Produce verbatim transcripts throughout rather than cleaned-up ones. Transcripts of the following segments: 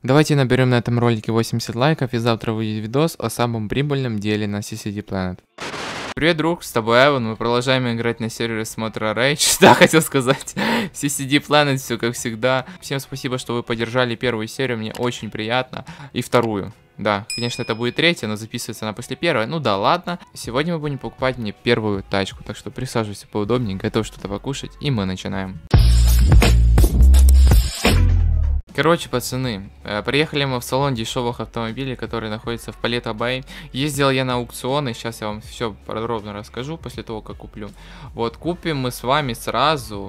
Давайте наберем на этом ролике восемьдесят лайков, и завтра выйдет видос о самом прибыльном деле на си си ди Planet. Привет, друг, с тобой Эван, мы продолжаем играть на сервере смотра Rage. Да, хотел сказать, си си ди Planet, все как всегда. Всем спасибо, что вы поддержали первую серию, мне очень приятно. И вторую. Да, конечно, это будет третья, но записывается она после первой. Ну да, ладно. Сегодня мы будем покупать мне первую тачку, так что присаживайся поудобнее, готов что-то покушать, и мы начинаем. Короче, пацаны, приехали мы в салон дешевых автомобилей, который находится в Paleto Bay. Ездил я на аукционы, сейчас я вам все подробно расскажу после того, как куплю. Вот, купим мы с вами сразу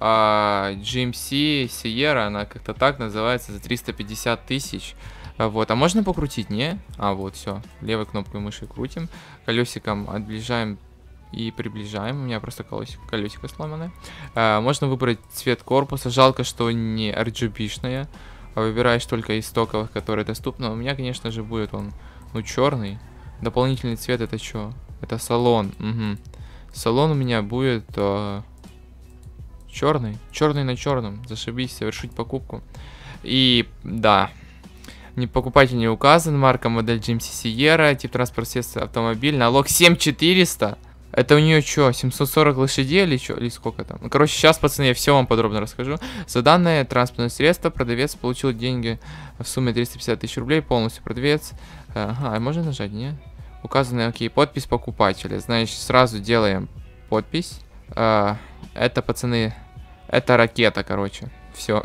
а, джи эм си Sierra, она как-то так называется, за триста пятьдесят тысяч. Вот, а можно покрутить, не? А, вот, все, левой кнопкой мыши крутим, колесиком отближаем и приближаем. У меня просто колесико, колесико сломанное. А, можно выбрать цвет корпуса. Жалко, что не ар джи би-шная. А выбираешь только из стоковых, которые доступны. У меня, конечно же, будет он, ну, черный. Дополнительный цвет это что? Это салон. Угу. Салон у меня будет а, черный. Черный на черном. Зашибись, совершить покупку. И да. Не покупатель не указан. Марка, модель джи эм си Sierra. Тип транспорт, средства, автомобиль. Налог семь тысяч четыреста. Это у нее что, семьсот сорок лошадей или что, или сколько там? Ну, короче, сейчас, пацаны, я все вам подробно расскажу. За данное транспортное средство продавец получил деньги в сумме триста пятьдесят тысяч рублей, полностью продавец. Ага, можно нажать, не? Указанный, окей, подпись покупателя. Значит, сразу делаем подпись. А, это, пацаны, это ракета, короче. Все.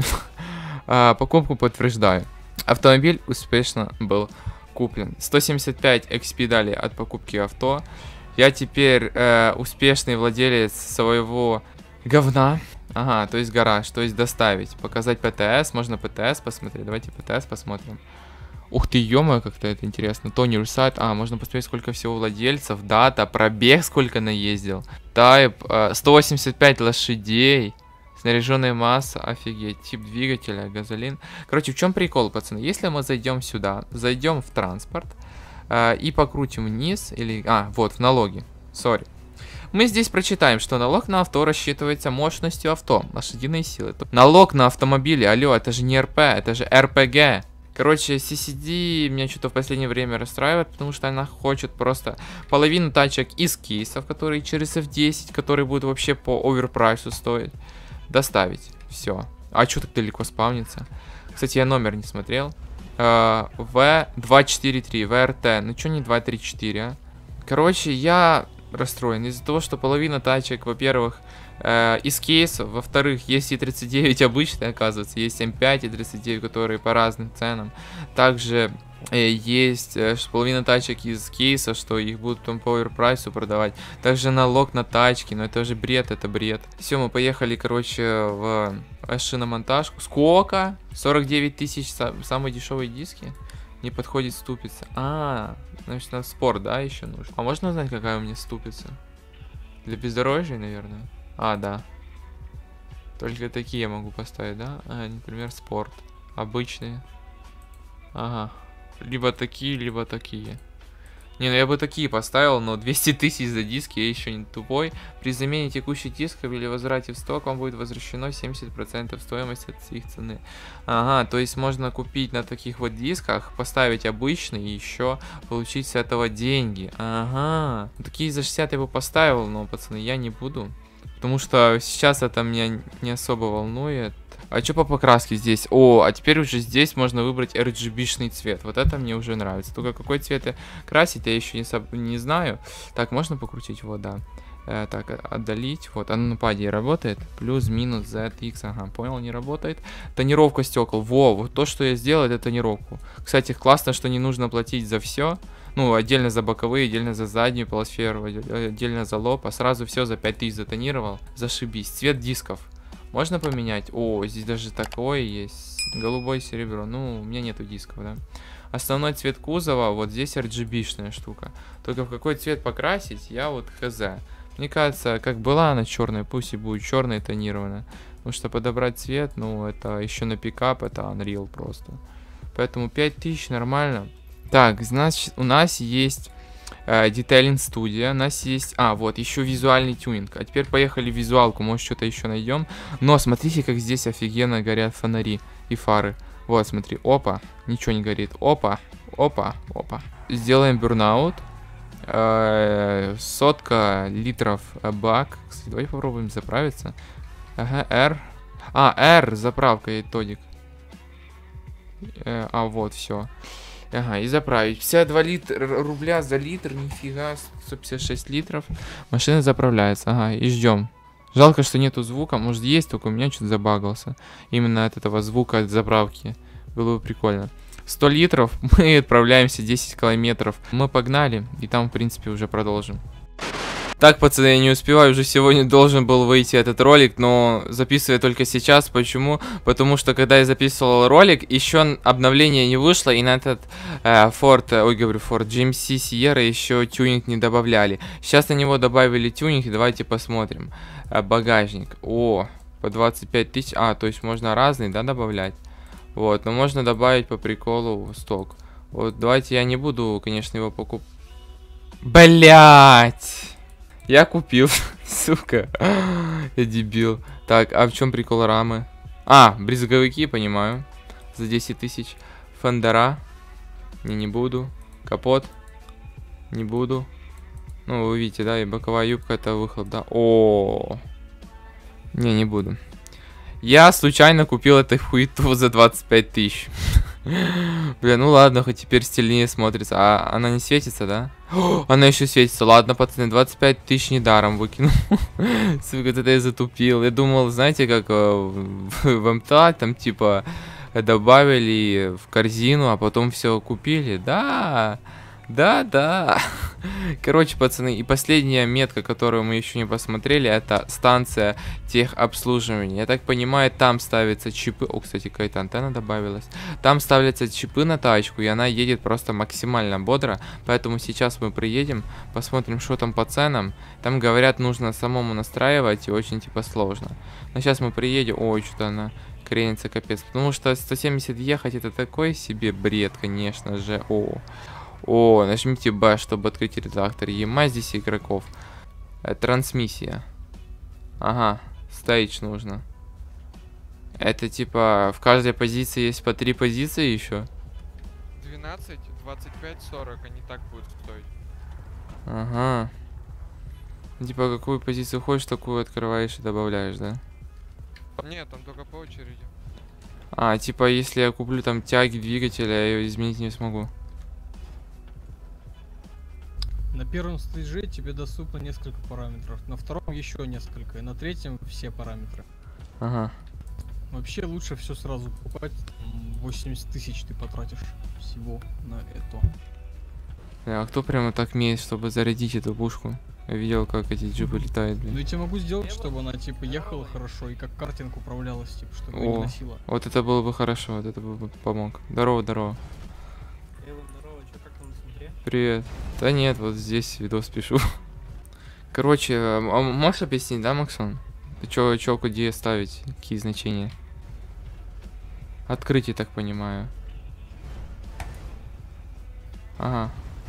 А, покупку подтверждаю. Автомобиль успешно был куплен. сто семьдесят пять экс пи дали от покупки авто. Я теперь э, успешный владелец своего говна. Ага, то есть гараж, то есть доставить. Показать пэ тэ эс, можно пэ тэ эс посмотреть. Давайте пэ тэ эс посмотрим. Ух ты, ё-моё, как-то это интересно. Тонер сайт. А, можно посмотреть, сколько всего владельцев. Дата, пробег, сколько наездил. Тайп, э, сто восемьдесят пять лошадей. Снаряженная масса, офигеть. Тип двигателя, газолин. Короче, в чем прикол, пацаны? Если мы зайдем сюда, зайдем в транспорт, и покрутим вниз, или... А, вот, в налоги. Сори. Мы здесь прочитаем, что налог на авто рассчитывается мощностью авто, лошадиные силы. Налог на автомобили, алло, это же не эр пэ, это же эр пэ гэ. Короче, си си ди меня что-то в последнее время расстраивает, потому что она хочет просто половину тачек из кейсов, которые через эф десять, которые будут вообще по оверпрайсу стоить, доставить. Все. А что так далеко спавнится? Кстати, я номер не смотрел. вэ два четыре три, вэ эр тэ. Ну чё не два три четыре, а? Короче, я расстроен из-за того, что половина тачек, во-первых, э, из кейсов, во-вторых, есть и тридцать девять обычные, оказывается, есть эм пять и тридцать девять, которые по разным ценам. Также э, есть э, половина тачек из кейса, что их будут потом по оверпрайсу продавать. Также налог на тачки, но это же бред, это бред. Все, мы поехали, короче, в шиномонтажку. Сколько? сорок девять тысяч, самые дешевые диски. Не подходит ступица. А, значит, на спорт, да, еще нужно. А можно узнать, какая у меня ступица? Для бездорожья, наверное. А, да. Только такие я могу поставить, да? А, например, спорт. Обычные. Ага. Либо такие, либо такие. Не, ну я бы такие поставил, но двести тысяч за диски, я еще не тупой. При замене текущих дисков или возврате в сток вам будет возвращено семьдесят процентов стоимости от их цены. Ага, то есть можно купить на таких вот дисках, поставить обычный и еще получить с этого деньги. Ага, такие за шестьдесят я бы поставил, но, пацаны, я не буду. Потому что сейчас это меня не особо волнует. А что по покраске здесь? О, а теперь уже здесь можно выбрать эр джи би-шный цвет. Вот это мне уже нравится. Только какой цвет красить, я еще не, не знаю. Так, можно покрутить? Вот, да. Э, так, отдалить. Вот, оно на паде работает. Плюс, минус, зет, икс. Ага, понял, не работает. Тонировка стекол. Во, вот то, что я сделал, это тонировку. Кстати, классно, что не нужно платить за все. Ну, отдельно за боковые, отдельно за заднюю полосферу, отдельно за лоб. А сразу все за пять тысяч затонировал. Зашибись. Цвет дисков. Можно поменять? О, здесь даже такое есть. Голубое серебро. Ну, у меня нету дисков, да. Основной цвет кузова, вот здесь эр джи би-шная штука. Только в какой цвет покрасить, я вот хз. Мне кажется, как была она черная, пусть и будет черная тонированная. Потому что подобрать цвет, ну, это еще на пикап, это Unreal просто. Поэтому пять тысяч нормально. Так, значит, у нас есть... Детейлинг студия, у нас есть... А, вот, еще визуальный тюнинг. А теперь поехали в визуалку, может что-то еще найдем. Но смотрите, как здесь офигенно горят фонари и фары. Вот, смотри, опа, ничего не горит. Опа, опа, опа. Сделаем бурнаут. Э, сотка литров бак. Кстати, давай попробуем заправиться. Ага, R. А, R, заправка и тодик. Э, а, вот, все. Ага, и заправить. пятьдесят два литра, рубля за литр, нифига, сто пятьдесят шесть литров. Машина заправляется, ага, и ждем. Жалко, что нету звука, может есть, только у меня что-то забагался. Именно от этого звука, от заправки. Было бы прикольно. сто литров, мы отправляемся десять километров. Мы погнали, и там, в принципе, уже продолжим. Так, пацаны, я не успеваю, уже сегодня должен был выйти этот ролик, но записываю только сейчас. Почему? Потому что, когда я записывал ролик, еще обновление не вышло, и на этот э, Ford, ой, говорю, Ford джи эм си Sierra еще тюнинг не добавляли. Сейчас на него добавили тюнинг, и давайте посмотрим. Э, багажник. О, по двадцать пять тысяч. А, то есть можно разный, да, добавлять? Вот, но можно добавить по приколу сток. Вот, давайте я не буду, конечно, его покупать. Блять! Я купил, сука. Я дебил. Так, а в чем прикол рамы? А, брезговики, понимаю. За десять тысяч. Фендера. Не, не буду. Капот. Не буду. Ну, вы видите, да, и боковая юбка, это выход, да. О, не, не буду. Я случайно купил эту хуету за двадцать пять тысяч. Бля, ну ладно, хоть теперь стильнее смотрится. А она не светится, да? О, она еще светится. Ладно, пацаны, двадцать пять тысяч недаром выкинул. Сука, это я затупил. Я думал, знаете, как в, в эм тэ а там типа добавили в корзину, а потом все купили. Да, да, да. Короче, пацаны, и последняя метка, которую мы еще не посмотрели, это станция техобслуживания. Я так понимаю, там ставятся чипы. О, кстати, какая-то антенна добавилась. Там ставятся чипы на тачку, и она едет просто максимально бодро. Поэтому сейчас мы приедем, посмотрим, что там по ценам. Там, говорят, нужно самому настраивать, и очень, типа, сложно. Но сейчас мы приедем. Ой, что-то она кренится, капец. Потому что сто семьдесят ехать, это такой себе бред, конечно же. О. О, нажмите Б, чтобы открыть редактор. Ема здесь игроков. Э, трансмиссия. Ага, стейдж нужно. Это типа в каждой позиции есть по три позиции еще? двенадцать, двадцать пять, сорок, они так будут стоить. Ага. Типа какую позицию хочешь, такую открываешь и добавляешь, да? Нет, там только по очереди. А, типа если я куплю там тяги двигателя, я ее изменить не смогу. На первом стейдже тебе доступно несколько параметров, на втором еще несколько, и на третьем все параметры. Ага. Вообще лучше все сразу покупать, восемьдесят тысяч ты потратишь всего на это. А кто прямо так умеет, чтобы зарядить эту пушку? Я видел, как эти джипы летают, блин. Ну я тебе могу сделать, чтобы она типа ехала хорошо и как картинг управлялась, типа, чтобы ее не О, носила. вот это было бы хорошо, вот это бы бы помог. Здорово, здорово. Привет. Да нет, вот здесь видос пишу. Короче, а можешь объяснить, да, Максон? Ты чё, чё, где ставить? Какие значения? Открыть, я так понимаю. Ага.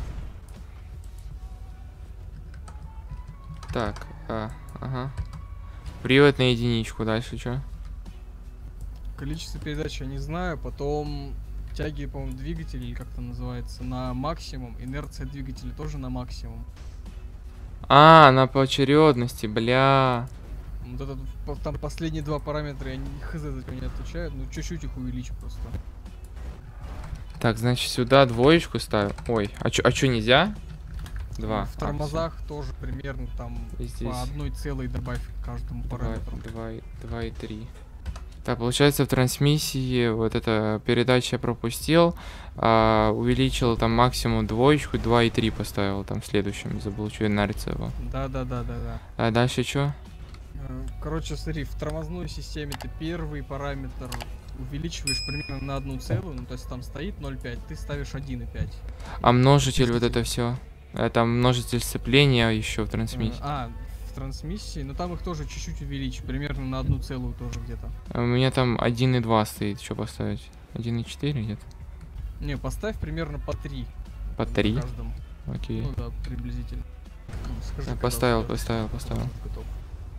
Так, а, ага. Привод на единичку, дальше что? Количество передач я не знаю, потом тяги, по-моему, двигателя, или как это называется, на максимум, инерция двигателя тоже на максимум. А, на поочередности, бля. Вот этот, там последние два параметра, я не хз за тебя не отвечаю, но чуть-чуть их увеличу просто. Так, значит, сюда двоечку ставим. Ой, а чё, а чё нельзя? Два. В тормозах а, тоже примерно там здесь по одной целой добавь к каждому параметру. Два, два и три. Так, получается в трансмиссии вот эта передача пропустил, а, увеличил там максимум двоечку, два и три поставил там в следующем, забыл, что инерция его. Да, да, да, да, да. А дальше что? Короче, смотри, в тормозной системе ты первый параметр увеличиваешь примерно на одну целую, ну то есть там стоит ноль целых пять, ты ставишь один и пять. А множитель вот это все? Это множитель сцепления еще в трансмиссии. А, в трансмиссии, но там их тоже чуть-чуть увеличь, примерно на одну целую тоже где-то. А у меня там один и два стоит, что поставить? один и четыре где-то? Не, поставь примерно по три. По три? Окей. Ну да, приблизительно. Ну, скажи, я поставил, поставил, поставил.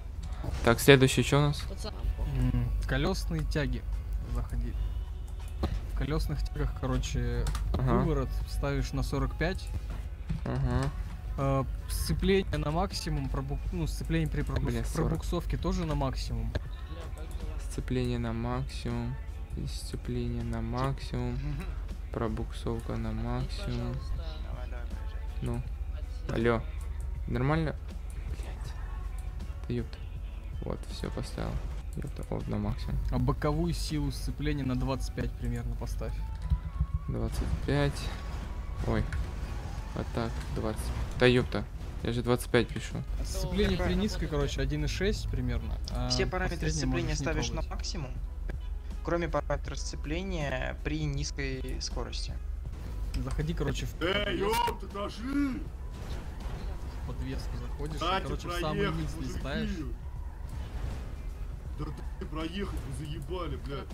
Так, следующий что у нас? Колесные тяги. Заходи. В колесных тягах, короче, Ага. выворот ставишь на сорок пять. Ага. Э, сцепление на максимум, пробук... ну, сцепление при пробук... Бля, сорок. пробуксовке тоже на максимум. Сцепление на максимум. Сцепление на максимум. Пробуксовка на максимум. Давай, давай, проезжай. Ну. Алло. Нормально? Блять. Да ёпта. Вот, все поставил. Ёпта. Вот, на максимум. А боковую силу сцепления на двадцать пять примерно поставь. двадцать пять. Ой. Вот так, двадцать. Да ёпта. Я же двадцать пять пишу. Сцепление при низкой, короче, один и шесть примерно. А Все параметры последнее сцепления можешь не ставишь на трогать. максимум, кроме параметра сцепления при низкой скорости. Заходи, короче, в Эй, подвеску, ёпта, дожди! в подвеску заходишь, и, Дайте короче, в самый проехать, низ мужики! листаешь. Да дайте проехать, вы заебали, блядь.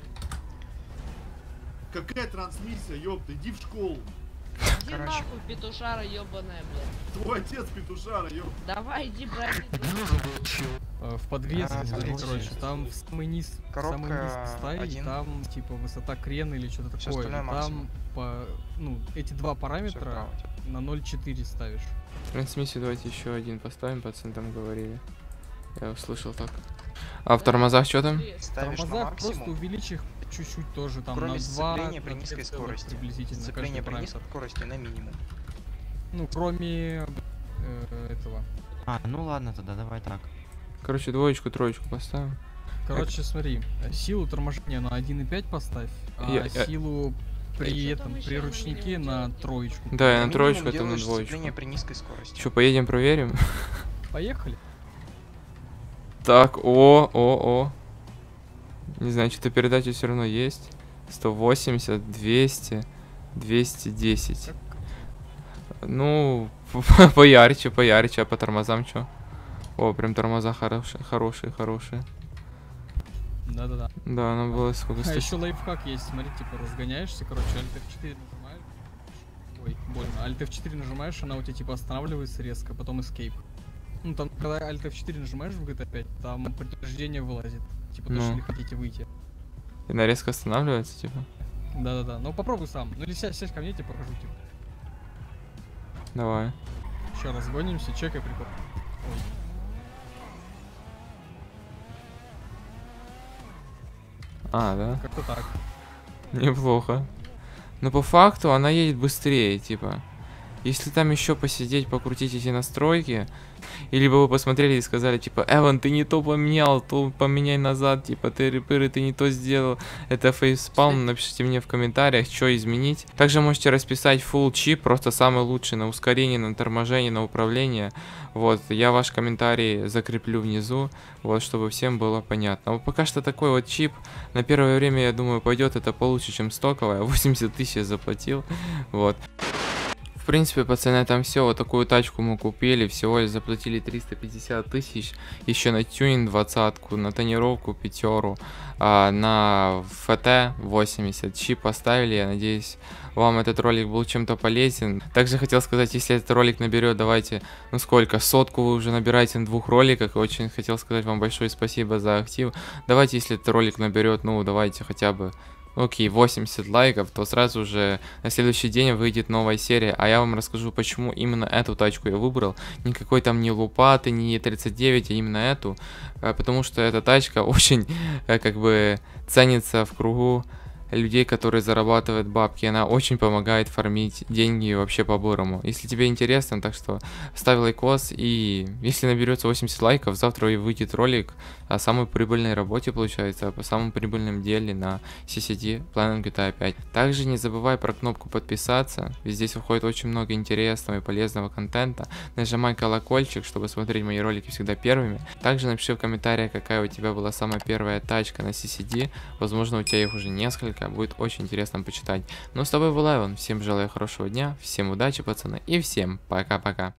Какая трансмиссия, ёпта, иди в школу. Иди Короче. нахуй, петушара ебаная, блядь. Твой отец петушара, ёпта. Давай, иди, братик. Э, В подвеске, А, смотри, короче, короче, там в самый низ, в самый коробка низ ставить, один. там, типа, высота крена или что-то Всё такое. остальное И там, максимум. по, ну, эти два Всё параметра вправо. на ноль целых четыре десятых ставишь. Трансмиссию давайте еще один поставим, пацаны там говорили. Я услышал так. А в тормозах что там? Ставишь на Тормоза просто максимум, увеличь их чуть-чуть тоже, там, кроме на сцепления два, при на низкой три целых скорости. приблизительно, Сцепление каждый при низкой параметр. скорости на минимум. Ну, кроме э, этого. А, ну ладно тогда, давай так. Короче, двоечку, троечку поставим. Короче, смотри, э, силу торможения на один и пять поставь, а Я- я- силу при Эй, что там этом, еще при на ручнике минимум на делать? троечку. Да, я На на троечку, минимум это на делаешь двоечку. сцепление при низкой скорости. Че, поедем проверим? Поехали. Так, о, о, о. Не знаю, что-то передача все равно есть. сто восемьдесят, двести, двести десять. Ну, поярче, поярче, а по тормозам что? О, прям тормоза хорошие, хорошие, хорошие. Да-да-да. Да, нам было сколько? А сто- еще лайфхак есть, смотри, типа разгоняешься, короче, Alt эф четыре нажимаешь. Ой, больно. Alt эф четыре нажимаешь, она у тебя типа останавливается резко, потом Escape. Ну там, когда Alt эф четыре нажимаешь в джи ти эй пять, там предупреждение вылазит. Типа, Ну. точно ли хотите выйти. И она резко останавливается, типа. Да-да-да. Ну попробуй сам. Ну или сядь, сядь ко мне, я тебе покажу, типа. Давай. Еще разгонимся, чекай прикол. Ой. А, да? Как-то так. Неплохо. Но по факту она едет быстрее, типа. Если там еще посидеть, покрутить эти настройки, или бы вы посмотрели и сказали, типа, Эван, ты не то поменял, то поменяй назад, типа, ты репыры, ты не то сделал, это фейспалм, напишите мне в комментариях, что изменить. Также можете расписать full чип, просто самый лучший, на ускорение, на торможение, на управление. Вот, я ваш комментарий закреплю внизу, вот, чтобы всем было понятно. Вот пока что такой вот чип, на первое время, я думаю, пойдет это получше, чем стоковая, восемьдесят тысяч я заплатил, вот. В принципе, пацаны, там все, вот такую тачку мы купили, всего лишь заплатили триста пятьдесят тысяч, еще на тюнинг двадцатку, на тонировку пятеру, а, на эф ти восемьдесят, чип поставили, я надеюсь, вам этот ролик был чем-то полезен. Также хотел сказать, если этот ролик наберет, давайте, ну сколько, сотку вы уже набираете на двух роликах, и очень хотел сказать вам большое спасибо за актив. Давайте, если этот ролик наберет, ну давайте хотя бы... Окей, восемьдесят лайков, то сразу же на следующий день выйдет новая серия, а я вам расскажу, почему именно эту тачку я выбрал. Никакой там не лупаты, не тридцать девять, а именно эту, потому что эта тачка очень, как бы, ценится в кругу людей, которые зарабатывают бабки. Она очень помогает фармить деньги вообще по-бырому. Если тебе интересно, так что ставь лайкос, и если наберется восемьдесят лайков, завтра и выйдет ролик о самой прибыльной работе, получается, по самым прибыльным деле на си си ди Planet джи ти эй пять. Также не забывай про кнопку подписаться, ведь здесь выходит очень много интересного и полезного контента. Нажимай колокольчик, чтобы смотреть мои ролики всегда первыми. Также напиши в комментариях, какая у тебя была самая первая тачка на си си ди, возможно, у тебя их уже несколько, будет очень интересно почитать. Ну, с тобой был Эван, всем желаю хорошего дня, всем удачи, пацаны, и всем пока-пока.